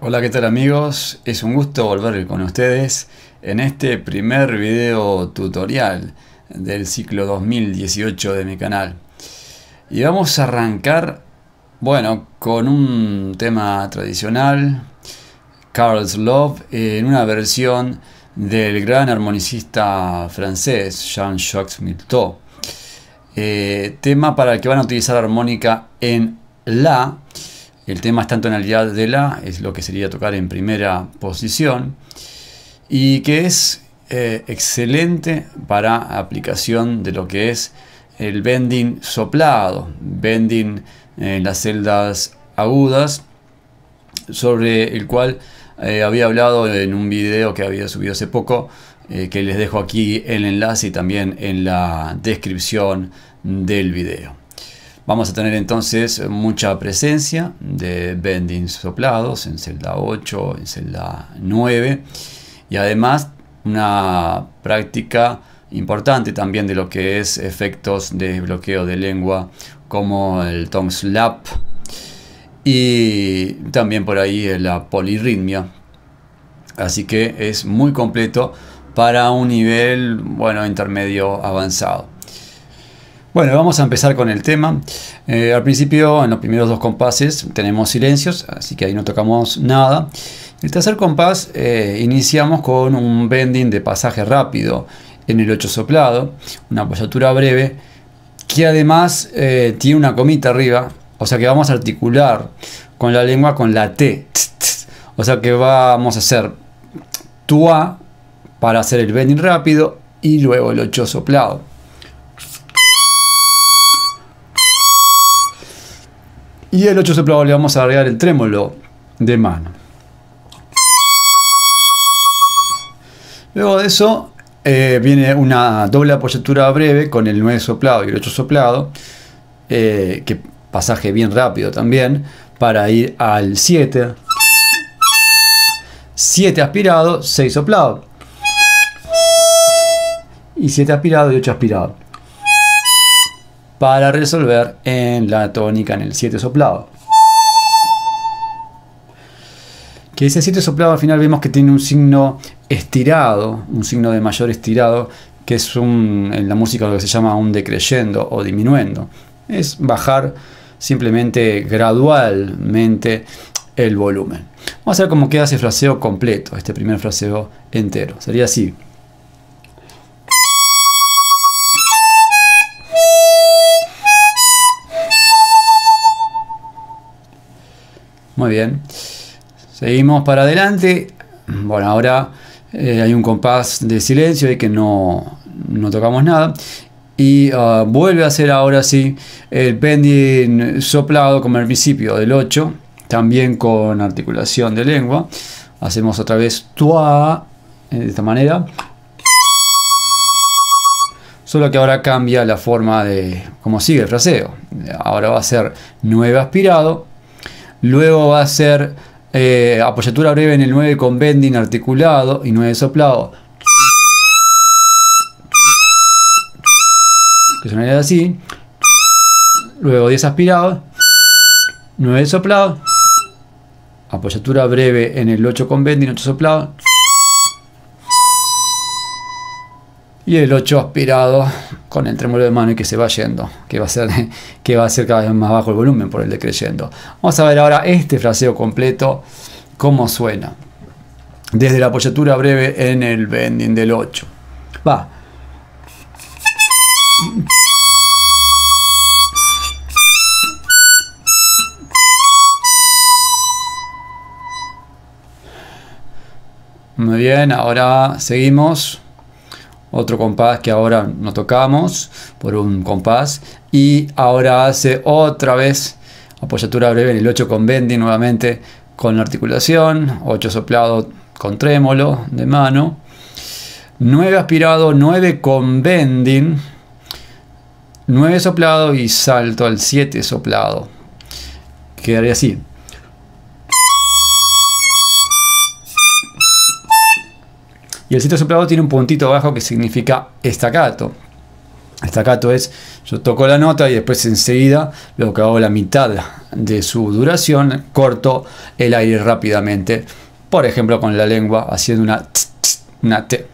Hola, ¿qué tal amigos? Es un gusto volver con ustedes en este primer video tutorial del ciclo 2018 de mi canal. Y vamos a arrancar, bueno, con un tema tradicional, Carl's Love, en una versión del gran armonicista francés Jean-Jacques Milteau. Tema para el que van a utilizar armónica en La. El tema está en tonalidad de La, es lo que sería tocar en primera posición, y que es excelente para aplicación de lo que es el bending soplado, bending en las celdas agudas, sobre el cual había hablado en un video que había subido hace poco, que les dejo aquí el enlace y también en la descripción del video. Vamos a tener entonces mucha presencia de bendings soplados en celda 8, en celda 9, y además una práctica importante también de lo que es efectos de bloqueo de lengua como el tongue slap y también por ahí la polirritmia. Así que es muy completo para un nivel, bueno, intermedio avanzado. Bueno, vamos a empezar con el tema. Al principio, en los primeros dos compases, tenemos silencios, así que ahí no tocamos nada. El tercer compás iniciamos con un bending de pasaje rápido en el 8 soplado, una apoyatura breve, que además tiene una comita arriba, o sea que vamos a articular con la lengua con la T. O sea que vamos a hacer tua para hacer el bending rápido y luego el 8 soplado. Y el 8 soplado le vamos a agregar el trémolo de mano. Luego de eso viene una doble apoyatura breve con el 9 soplado y el 8 soplado, que pasaje bien rápido también, para ir al 7. 7 aspirado, 6 soplado. Y 7 aspirado y 8 aspirado, para resolver en la tónica en el 7 soplado. Que ese 7 soplado al final vemos que tiene un signo estirado, un signo de mayor estirado, que es en la música lo que se llama un decreyendo o diminuendo. Es bajar simplemente gradualmente el volumen. Vamos a ver cómo queda ese fraseo completo, este primer fraseo entero. Sería así. Muy bien, seguimos para adelante. Bueno, ahora hay un compás de silencio y que no tocamos nada. Y vuelve a hacer ahora sí el bending soplado como al principio del 8, también con articulación de lengua. Hacemos otra vez tua, de esta manera. Solo que ahora cambia la forma de cómo sigue el fraseo. Ahora va a ser 9 aspirado. Luego va a ser apoyatura breve en el 9 con bending articulado y 9 soplado, que sonaría así. Luego 10 aspirado, 9 soplado, apoyatura breve en el 8 con bending, 8 soplado, y el 8 aspirado con el trémolo de mano y que se va yendo, que va a ser cada vez más bajo el volumen por el decreyendo. Vamos a ver ahora este fraseo completo, cómo suena. Desde la apoyatura breve en el bending del 8. Va. Muy bien, ahora seguimos. Otro compás que ahora no tocamos por un compás, y ahora hace otra vez apoyatura breve en el 8 con bending nuevamente con articulación, 8 soplado con trémolo de mano, 9 aspirado, 9 con bending, 9 soplado y salto al 7 soplado. Quedaría así. Y el 7 soplado tiene un puntito abajo que significa staccato. Staccato es, yo toco la nota y después enseguida, luego que hago la mitad de su duración, corto el aire rápidamente. Por ejemplo, con la lengua, haciendo una T.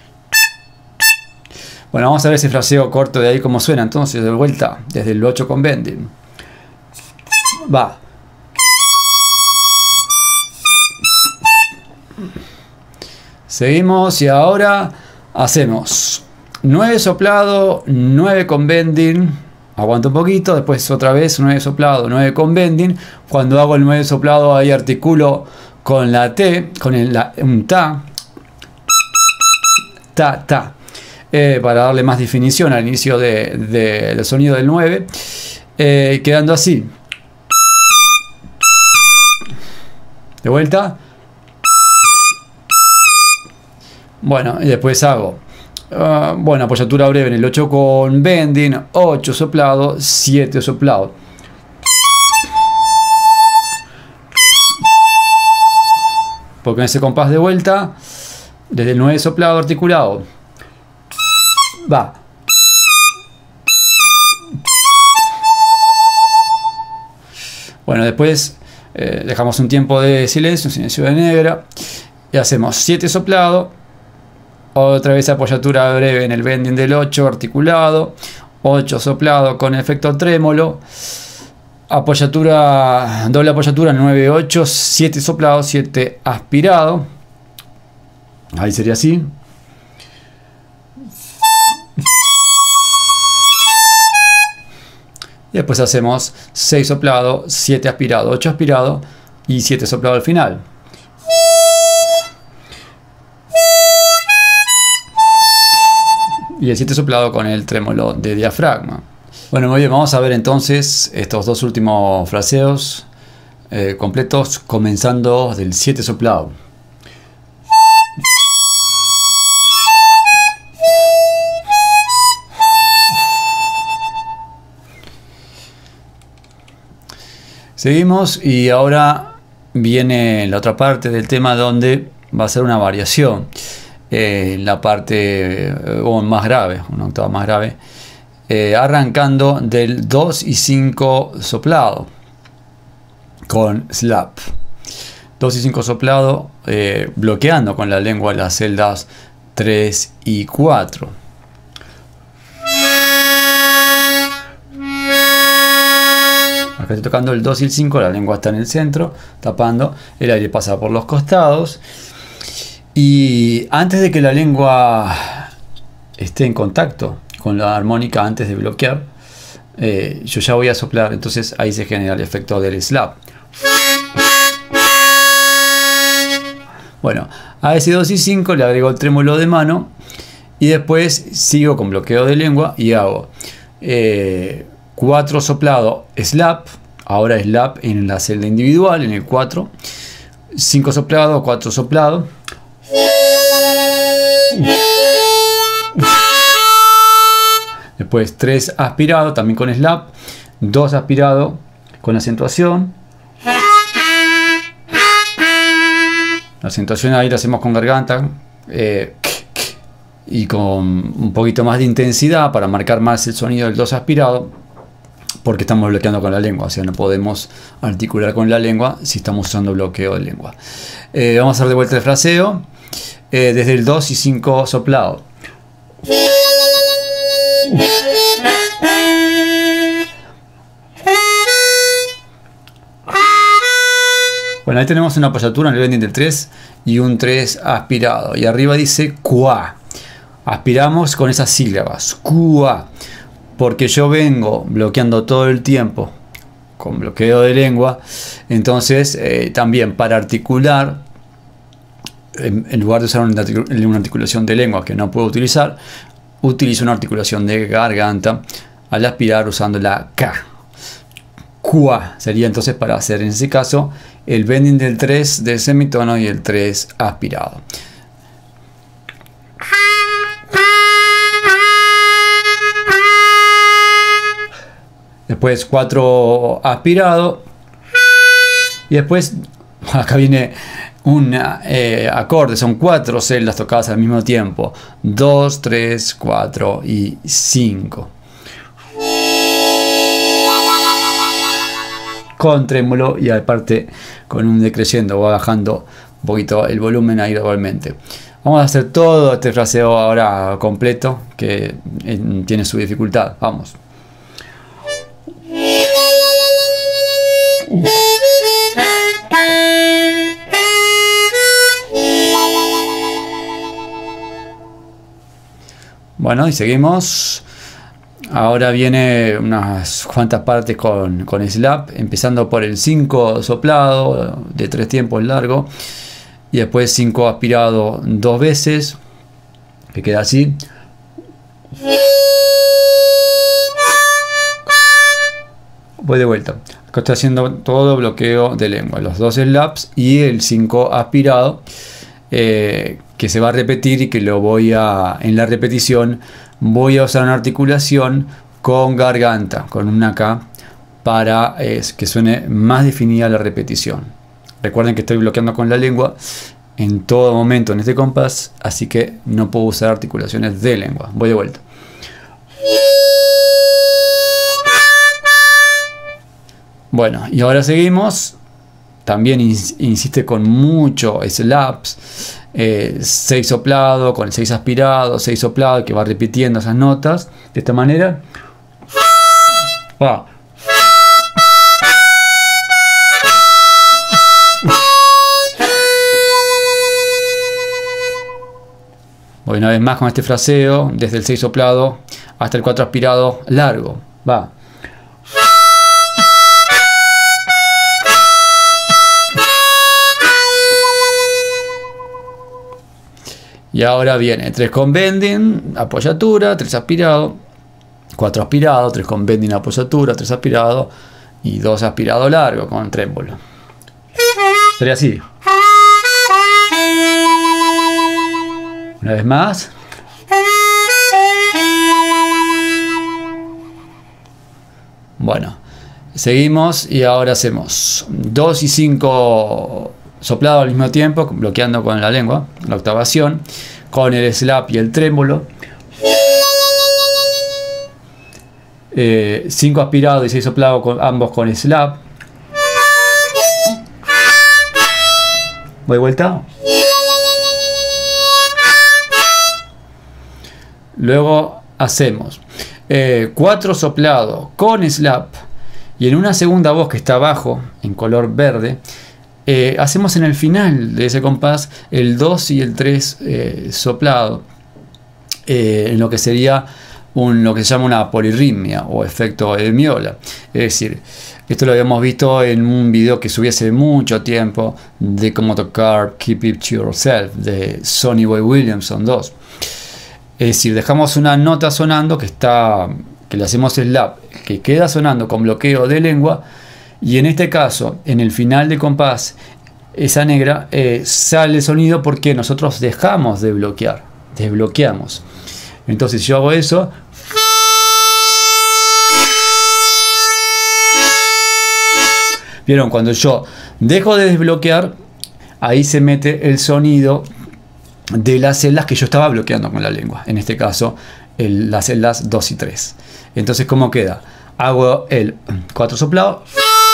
Bueno, vamos a ver ese fraseo corto de ahí cómo suena. Entonces, de vuelta, desde el 8 con bending. Va. Seguimos y ahora hacemos 9 soplado, 9 con bending. Aguanto un poquito, después otra vez 9 soplado, 9 con bending. Cuando hago el 9 soplado ahí articulo con la T, con un ta. Ta, ta. Para darle más definición al inicio del sonido del 9. Quedando así. De vuelta. Bueno, y después hago bueno, apoyatura breve en el 8 con bending, 8 soplado, 7 soplado. Porque en ese compás de vuelta, desde el 9 soplado articulado, va. Bueno, después dejamos un tiempo de silencio de negra, y hacemos 7 soplado. Otra vez apoyatura breve en el bending del 8 articulado, 8 soplado con efecto trémolo, apoyatura, doble apoyatura 9, 8, 7 soplado, 7 aspirado. Ahí sería así. Y después hacemos 6 soplado, 7 aspirado, 8 aspirado y 7 soplado al final. Y el 7 soplado con el trémolo de diafragma. Bueno, muy bien, vamos a ver entonces estos dos últimos fraseos completos, comenzando del 7 soplado. Seguimos y ahora viene la otra parte del tema donde va a ser una variación. La parte más grave, una octava más grave, arrancando del 2 y 5 soplado con slap. 2 y 5 soplado, bloqueando con la lengua las celdas 3 y 4. Acá estoy tocando el 2 y el 5, la lengua está en el centro, tapando, el aire pasa por los costados. Y antes de que la lengua esté en contacto con la armónica, antes de bloquear, yo ya voy a soplar, entonces ahí se genera el efecto del slap. Bueno, a ese 2 y 5 le agrego el trémolo de mano y después sigo con bloqueo de lengua y hago 4 soplado, slap, ahora slap en la celda individual, en el 4, 5 soplado, 4 soplado. Después 3 aspirado, también con slap, 2 aspirado con acentuación. La acentuación ahí la hacemos con garganta y con un poquito más de intensidad para marcar más el sonido del 2 aspirado, porque estamos bloqueando con la lengua, o sea, no podemos articular con la lengua si estamos usando bloqueo de lengua. Vamos a hacer de vuelta el fraseo. Desde el 2 y 5 soplado. Bueno, ahí tenemos una apoyatura en el bending del 3 y un 3 aspirado. Y arriba dice QA. Aspiramos con esas sílabas. QA. Porque yo vengo bloqueando todo el tiempo con bloqueo de lengua. Entonces, también para articular, en lugar de usar una articulación de lengua que no puedo utilizar, utilizo una articulación de garganta al aspirar usando la K. Qua sería entonces para hacer en ese caso el bending del 3 del semitono y el 3 aspirado. Después 4 aspirado y después acá viene un acorde, son 4 celdas tocadas al mismo tiempo: 2, 3, 4 y 5. Con trémolo y aparte con un decreciendo, va bajando un poquito el volumen ahí gradualmente. Vamos a hacer todo este fraseo ahora completo, que tiene su dificultad. Vamos. Bueno, y seguimos. Ahora viene unas cuantas partes con slap, empezando por el 5 soplado de 3 tiempos largo, y después 5 aspirado 2 veces, que queda así. Voy de vuelta. Acá estoy haciendo todo bloqueo de lengua, los 2 slaps y el 5 aspirado, que se va a repetir y que lo voy a, en la repetición, voy a usar una articulación con garganta, con una K, para que suene más definida la repetición. Recuerden que estoy bloqueando con la lengua en todo momento en este compás, así que no puedo usar articulaciones de lengua. Voy de vuelta. Bueno, y ahora seguimos. También insiste con mucho slaps. 6 soplado con el 6 aspirado, 6 soplado, que va repitiendo esas notas de esta manera. Va. Voy una vez más con este fraseo, desde el 6 soplado hasta el 4 aspirado largo. Va. Y ahora viene 3 con bending, apoyatura, 3 aspirado, 4 aspirado, 3 con bending, apoyatura, 3 aspirado y 2 aspirado largo con trémolo. Sería así. Una vez más. Bueno, seguimos y ahora hacemos 2 y 5 soplado al mismo tiempo, bloqueando con la lengua, la octavación, con el slap y el trémolo. 5 aspirado y 6 soplado, con ambos con slap. Voy de vuelta. Luego hacemos 4 soplado con slap, y en una segunda voz que está abajo en color verde, hacemos en el final de ese compás el 2 y el 3 soplado, en lo que sería lo que se llama una polirritmia o efecto de Miola. Es decir, esto lo habíamos visto en un video que subí hace mucho tiempo de cómo tocar Keep It To Yourself de Sonny Boy Williamson 2. Es decir, dejamos una nota sonando que le hacemos slap, que queda sonando con bloqueo de lengua. Y en este caso, en el final del compás, esa negra, sale el sonido porque nosotros dejamos de bloquear, desbloqueamos. Entonces, si yo hago eso, ¿vieron? Cuando yo dejo de desbloquear, ahí se mete el sonido de las celdas que yo estaba bloqueando con la lengua. En este caso, las celdas 2 y 3. Entonces, ¿cómo queda? Hago el 4 soplado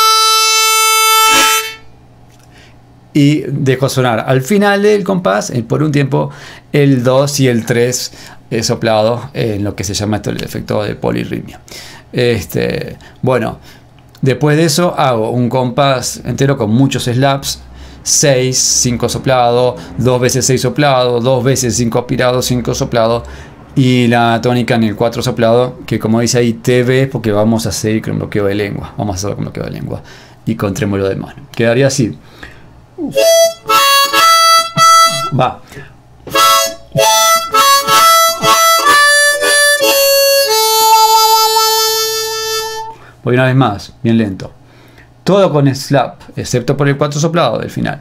y dejo sonar al final del compás, por un tiempo, el 2 y el 3 soplado, en lo que se llama esto el efecto de polirritmia. Bueno, después de eso hago un compás entero con muchos slaps: 6, 5 soplado, 2 veces 6 soplado, 2 veces 5 aspirado, 5 soplado, y la tónica en el 4 soplado, que como dice ahí TV, porque vamos a seguir con bloqueo de lengua, vamos a hacerlo con bloqueo de lengua y con trémolo de mano. Quedaría así. Va. Voy una vez más, bien lento. Todo con slap, excepto por el 4 soplado del final.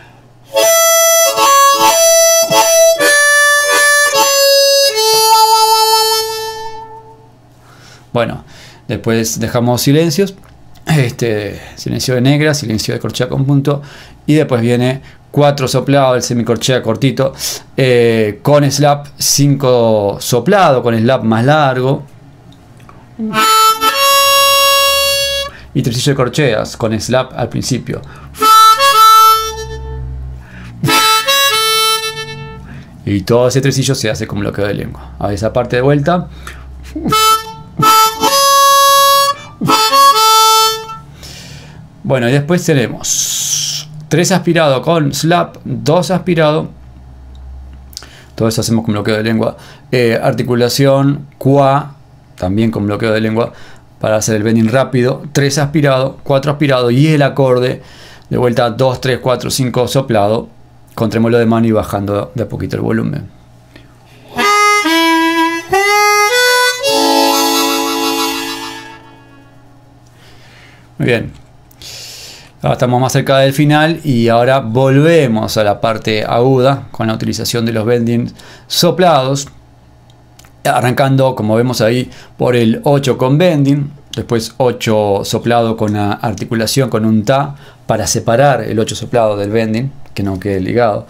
Bueno, después dejamos silencios. Silencio de negra, silencio de corchea con punto, y después viene 4 soplado, el semicorchea cortito, con slap, 5 soplado, con slap más largo, y tresillo de corcheas, con slap al principio. Y todo ese tresillo se hace con bloqueo de lengua. A esa parte de vuelta. Bueno, y después tenemos 3 aspirado con slap, 2 aspirado. Todo eso hacemos con bloqueo de lengua. Articulación, qua, también con bloqueo de lengua, para hacer el bending rápido. 3 aspirado, 4 aspirado y el acorde de vuelta 2, 3, 4, 5 soplado, con trémolo de mano y bajando de a poquito el volumen. Muy bien. Ahora estamos más cerca del final y ahora volvemos a la parte aguda con la utilización de los bendings soplados, arrancando, como vemos ahí, por el 8 con bending, después 8 soplado con la articulación con un ta para separar el 8 soplado del bending, que no quede ligado,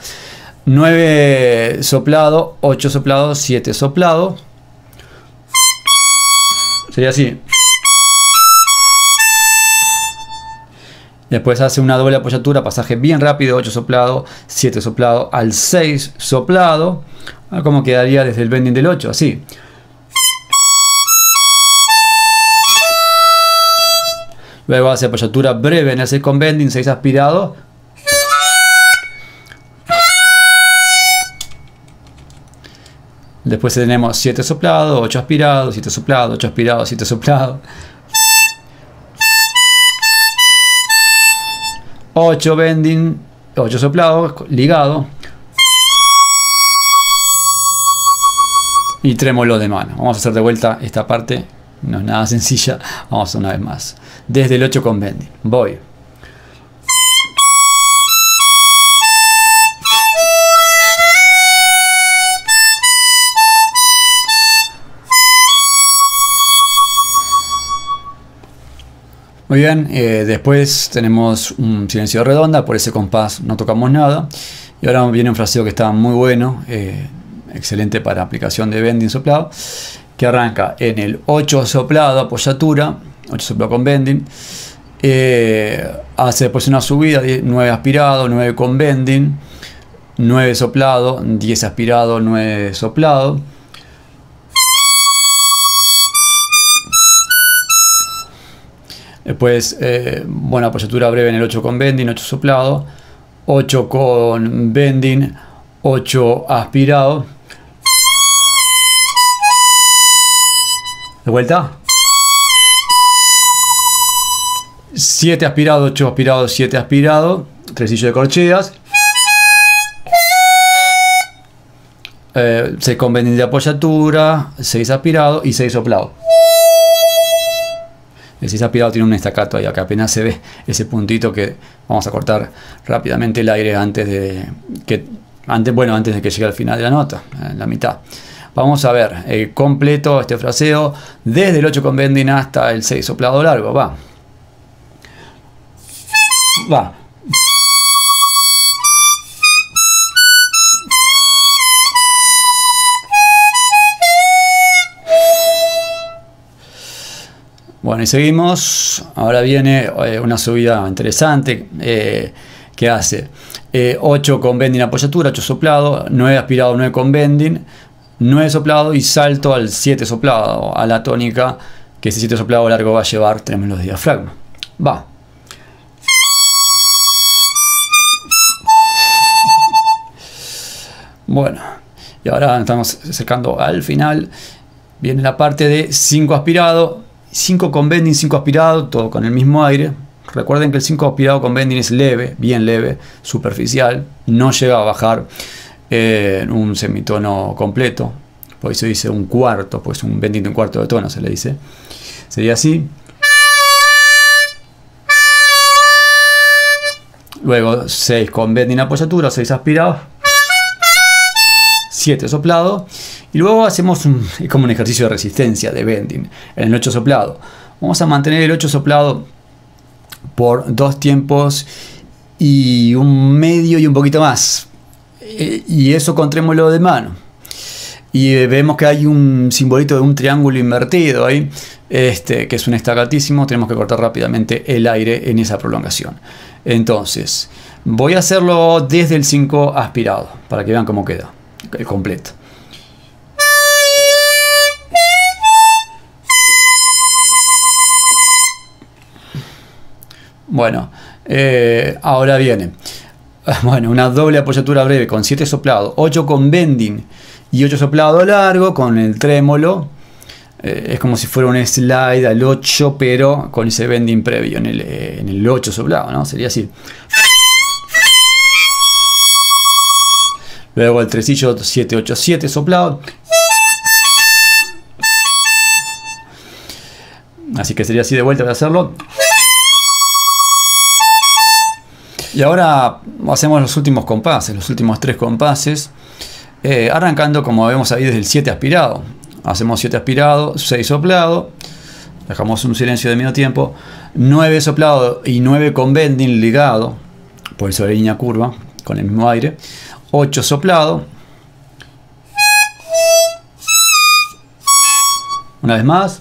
9 soplado, 8 soplado, 7 soplado, sería así. Después hace una doble apoyatura, pasaje bien rápido, 8 soplado, 7 soplado, al 6 soplado. A ver cómo quedaría desde el bending del 8, así. Luego hace apoyatura breve en el 6 con bending, 6 aspirado. Después tenemos 7 soplado, 8 aspirado, 7 soplado, 8 aspirado, 7 soplado. 8 bending, 8 soplados, ligado. Y trémolo de mano. Vamos a hacer de vuelta esta parte. No es nada sencilla. Vamos a hacer una vez más. Desde el 8 con bending. Voy. Muy bien, después tenemos un silencio de redonda, por ese compás no tocamos nada. Y ahora viene un fraseo que está muy bueno, excelente para aplicación de bending soplado, que arranca en el 8 soplado, apoyatura, 8 soplado con bending. Hace después una subida, 9 aspirado, 9 con bending, 9 soplado, 10 aspirado, 9 soplado. Después, buena apoyatura breve en el 8 con bending, 8 soplado, 8 con bending, 8 aspirado. De vuelta. 7 aspirado, 8 aspirado, 7 aspirado, tresillo de corcheas. 6 con bending de apoyatura, 6 aspirado y 6 soplado. El 6 aspirado tiene un estacato ahí, acá apenas se ve ese puntito que vamos a cortar rápidamente el aire antes de que llegue al final de la nota, en la mitad. Vamos a ver completo este fraseo desde el 8 con bending hasta el 6 soplado largo. Va. Bueno, y seguimos. Ahora viene una subida interesante que hace 8 con bending apoyatura, 8 soplado, 9 aspirado, 9 con bending, 9 soplado y salto al 7 soplado, a la tónica, que ese 7 soplado largo va a llevar trémolos de diafragma. Va. Bueno, y ahora estamos acercando al final. Viene la parte de 5 aspirado, 5 con bending, 5 aspirado, todo con el mismo aire. Recuerden que el 5 aspirado con bending es leve, bien leve, superficial, no llega a bajar en un semitono completo, por eso dice un cuarto, pues un bending de un cuarto de tono se le dice. Sería así. Luego 6 con bending apoyatura, 6 aspirados, 7 soplado. Y luego hacemos como un ejercicio de resistencia de bending en el 8 soplado. Vamos a mantener el 8 soplado por 2 tiempos y un medio y un poquito más. Y eso con trémolo de mano. Y vemos que hay un simbolito de un triángulo invertido ahí, que es un estacatísimo. Tenemos que cortar rápidamente el aire en esa prolongación. Entonces, voy a hacerlo desde el 5 aspirado, para que vean cómo queda, el completo. Bueno, ahora viene. Bueno, una doble apoyatura breve con 7 soplados, 8 con bending y 8 soplado largo con el trémolo. Es como si fuera un slide al 8, pero con ese bending previo en el 8 soplado, ¿no? Sería así. Luego el tresillo 7-8-7 soplado. Así que sería así de vuelta, voy a hacerlo. Y ahora hacemos los últimos compases, los últimos 3 compases, arrancando como vemos ahí desde el 7 aspirado. Hacemos 7 aspirado, 6 soplado, dejamos un silencio de medio tiempo, 9 soplado y 9 con bending ligado, por eso la línea curva, con el mismo aire, 8 soplado, una vez más,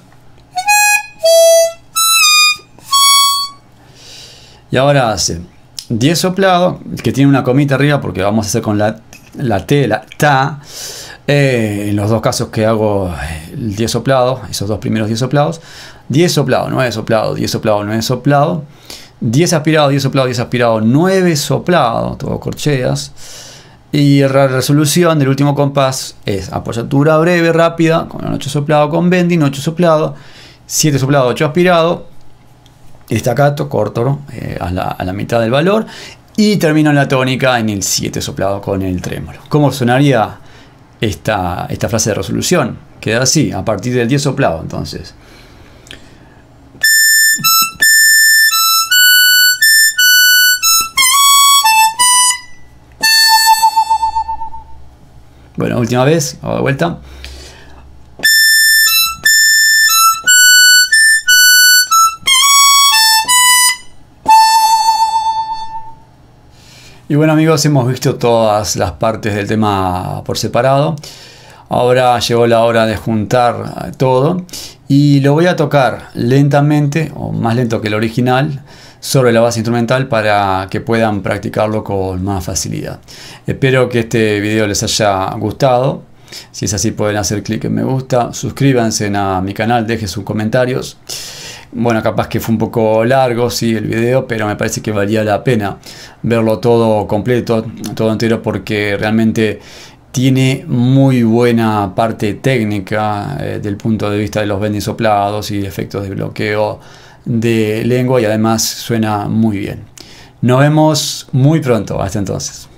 y ahora hace 10 soplado, que tiene una comita arriba porque vamos a hacer con la T, la Ta. En los dos casos que hago el 10 soplado, esos dos primeros 10 soplados, 10 soplado, 9 soplado, 10 soplado, 9 soplado, 10 aspirado, 10 soplado, 10 aspirado, 9 soplado, todo corcheas. Y la resolución del último compás es apoyatura breve, rápida, con 8 soplado con bending, 8 soplado, 7 soplado, 8 aspirado, staccato, corto, ¿no? a la mitad del valor, y termino en la tónica en el 7 soplado con el trémolo. ¿Cómo sonaría esta frase de resolución? Queda así, a partir del 10 soplado, entonces. Bueno, última vez, hago de vuelta. Y bueno amigos, hemos visto todas las partes del tema por separado. Ahora llegó la hora de juntar todo y lo voy a tocar lentamente, o más lento que el original, sobre la base instrumental para que puedan practicarlo con más facilidad. Espero que este video les haya gustado. Si es así, pueden hacer clic en me gusta, suscríbanse a mi canal, dejen sus comentarios. Bueno, capaz que fue un poco largo, sí, el video, pero me parece que valía la pena verlo todo completo, todo entero, porque realmente tiene muy buena parte técnica del punto de vista de los bending soplados y efectos de bloqueo de lengua, y además suena muy bien. Nos vemos muy pronto, hasta entonces.